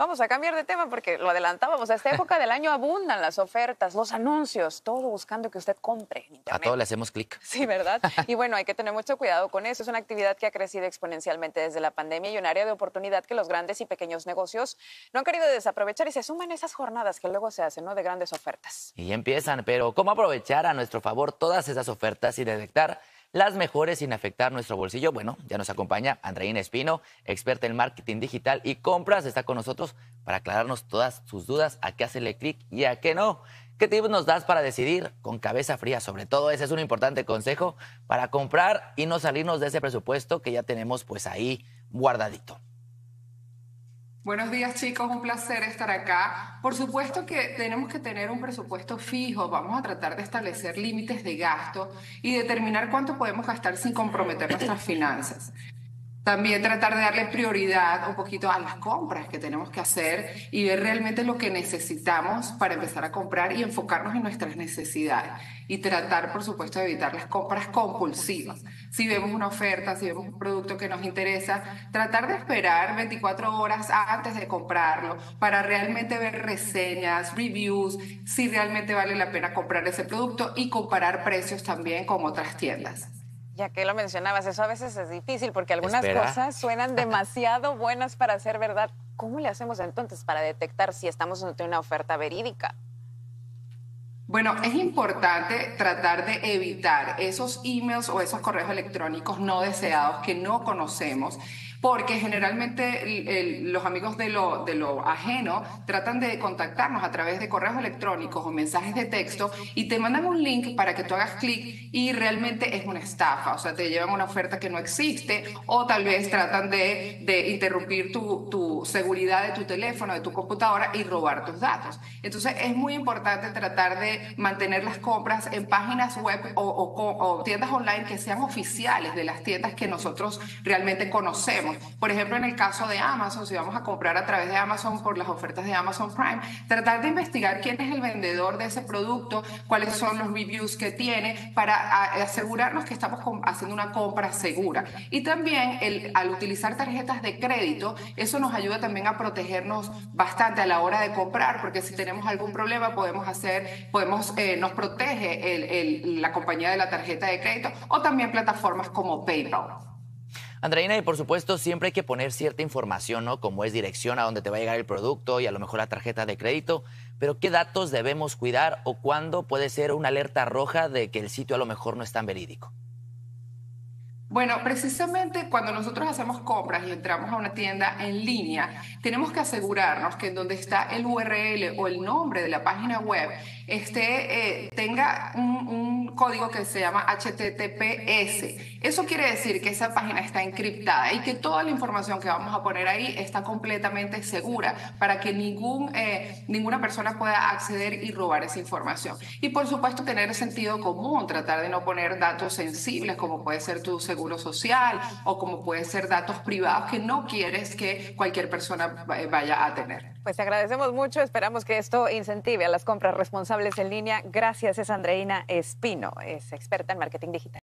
Vamos a cambiar de tema porque lo adelantábamos. A esta época del año abundan las ofertas, los anuncios, todo buscando que usted compre en Internet. A todo le hacemos clic. Sí, ¿verdad? Y bueno, hay que tener mucho cuidado con eso. Es una actividad que ha crecido exponencialmente desde la pandemia y un área de oportunidad que los grandes y pequeños negocios no han querido desaprovechar y se suman esas jornadas que luego se hacen, ¿no? De grandes ofertas. Y ya empiezan, pero ¿cómo aprovechar a nuestro favor todas esas ofertas y detectar las mejores sin afectar nuestro bolsillo? Bueno, ya nos acompaña Andreina Espino, experta en marketing digital y compras. Está con nosotros para aclararnos todas sus dudas, a qué hacerle clic y a qué no. ¿Qué tips nos das para decidir con cabeza fría? Sobre todo, ese es un importante consejo para comprar y no salirnos de ese presupuesto que ya tenemos pues ahí guardadito. Buenos días, chicos, un placer estar acá. Por supuesto que tenemos que tener un presupuesto fijo, vamos a tratar de establecer límites de gasto y determinar cuánto podemos gastar sin comprometer nuestras finanzas. También tratar de darle prioridad un poquito a las compras que tenemos que hacer y ver realmente lo que necesitamos para empezar a comprar y enfocarnos en nuestras necesidades. Y tratar, por supuesto, de evitar las compras compulsivas. Si vemos una oferta, si vemos un producto que nos interesa, tratar de esperar 24 horas antes de comprarlo para realmente ver reseñas, reviews, si realmente vale la pena comprar ese producto y comparar precios también con otras tiendas. Ya que lo mencionabas, eso a veces es difícil porque algunas Espera. cosas suenan demasiado buenas para ser verdad. ¿Cómo le hacemos entonces para detectar si estamos ante una oferta verídica? Bueno, es importante tratar de evitar esos emails o esos correos electrónicos no deseados que no conocemos, porque generalmente los amigos de lo ajeno tratan de contactarnos a través de correos electrónicos o mensajes de texto y te mandan un link para que tú hagas clic y realmente es una estafa, o sea, te llevan una oferta que no existe o tal vez tratan de interrumpir tu seguridad de tu teléfono, de tu computadora y robar tus datos. Entonces es muy importante tratar de mantener las compras en páginas web o tiendas online que sean oficiales de las tiendas que nosotros realmente conocemos. Por ejemplo, en el caso de Amazon, si vamos a comprar a través de Amazon por las ofertas de Amazon Prime, tratar de investigar quién es el vendedor de ese producto, cuáles son los reviews que tiene, para asegurarnos que estamos haciendo una compra segura. Y también al utilizar tarjetas de crédito, eso nos ayuda también a protegernos bastante a la hora de comprar, porque si tenemos algún problema nos protege la compañía de la tarjeta de crédito o también plataformas como PayPal. Andreina, y por supuesto siempre hay que poner cierta información, ¿no? Como es dirección a dónde te va a llegar el producto y a lo mejor la tarjeta de crédito, pero ¿qué datos debemos cuidar o cuándo puede ser una alerta roja de que el sitio a lo mejor no es tan verídico? Bueno, precisamente cuando nosotros hacemos compras y entramos a una tienda en línea, tenemos que asegurarnos que en donde está el URL o el nombre de la página web tenga un código que se llama HTTPS. Eso quiere decir que esa página está encriptada y que toda la información que vamos a poner ahí está completamente segura para que ninguna persona pueda acceder y robar esa información. Y por supuesto tener sentido común, tratar de no poner datos sensibles como puede ser tu seguro social o como puede ser datos privados que no quieres que cualquier persona vaya a tener. Pues te agradecemos mucho, esperamos que esto incentive a las compras responsables en línea. Gracias, es Andreina Espino, es experta en marketing digital.